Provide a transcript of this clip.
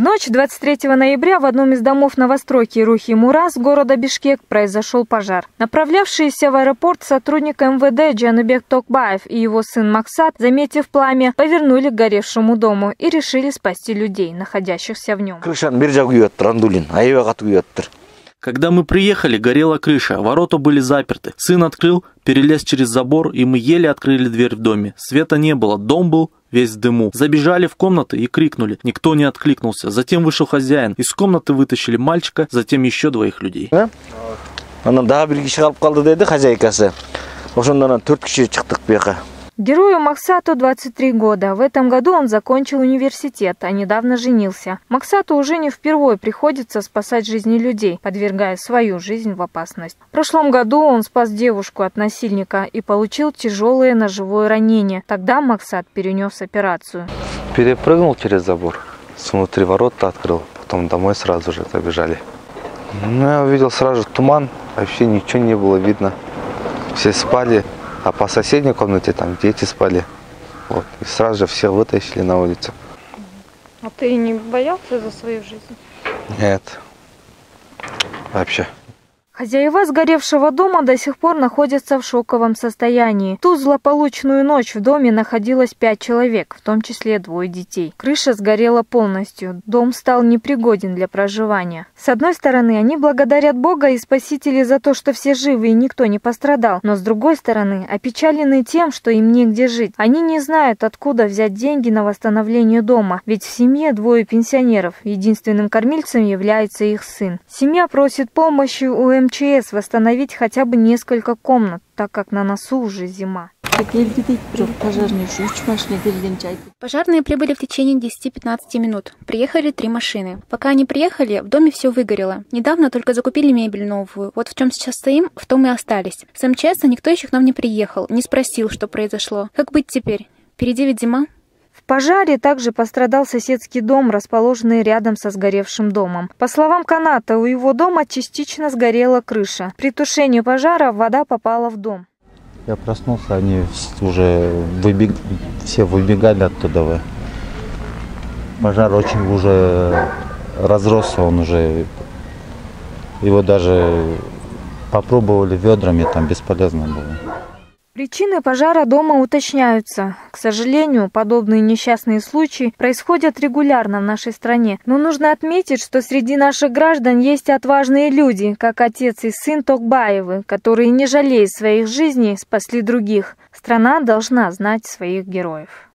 ночь 23 ноября в одном из домов новостройки Рухи-Мурас города Бишкек произошел пожар. Направлявшиеся в аэропорт сотрудник МВД Джанубек Токбаев и его сын Максат, заметив пламя, повернули к горевшему дому и решили спасти людей, находящихся в нем. Когда мы приехали, горела крыша, ворота были заперты. Сын открыл, перелез через забор, и мы еле открыли дверь в доме. Света не было, дом был весь в дыму. Забежали в комнаты и крикнули. Никто не откликнулся. Затем вышел хозяин. Из комнаты вытащили мальчика, затем еще двоих людей. Герою Максату 23 года. В этом году он закончил университет, а недавно женился. Максату уже не впервые приходится спасать жизни людей, подвергая свою жизнь в опасность. В прошлом году он спас девушку от насильника и получил тяжелое ножевое ранение. Тогда Максат перенес операцию. Перепрыгнул через забор, внутри ворота открыл, потом домой сразу же побежали. Я увидел сразу туман, вообще ничего не было видно. Все спали. А по соседней комнате там дети спали. Вот. И сразу же все вытащили на улицу. А ты не боялся за свою жизнь? Нет. Вообще. Хозяева сгоревшего дома до сих пор находятся в шоковом состоянии. В ту злополучную ночь в доме находилось 5 человек, в том числе 2 детей. Крыша сгорела полностью, дом стал непригоден для проживания. С одной стороны, они благодарят Бога и Спасителя за то, что все живы и никто не пострадал. Но с другой стороны, опечалены тем, что им негде жить. Они не знают, откуда взять деньги на восстановление дома, ведь в семье 2 пенсионеров. Единственным кормильцем является их сын. Семья просит помощи у МЧС восстановить хотя бы несколько комнат, так как на носу уже зима. Пожарные прибыли в течение 10-15 минут. Приехали 3 машины. Пока они приехали, в доме все выгорело. Недавно только закупили мебель новую. Вот в чем сейчас стоим, в том и остались. С МЧС никто еще к нам не приехал, не спросил, что произошло. Как быть теперь? Впереди ведь зима. В пожаре также пострадал соседский дом, расположенный рядом со сгоревшим домом. По словам Каната, у его дома частично сгорела крыша. При тушении пожара вода попала в дом. Я проснулся, они уже все выбегали оттуда. Пожар очень уже разросся, он уже, его даже попробовали ведрами, там бесполезно было. Причины пожара дома уточняются. К сожалению, подобные несчастные случаи происходят регулярно в нашей стране. Но нужно отметить, что среди наших граждан есть отважные люди, как отец и сын Токбаевы, которые, не жалея своих жизней, спасли других. Страна должна знать своих героев.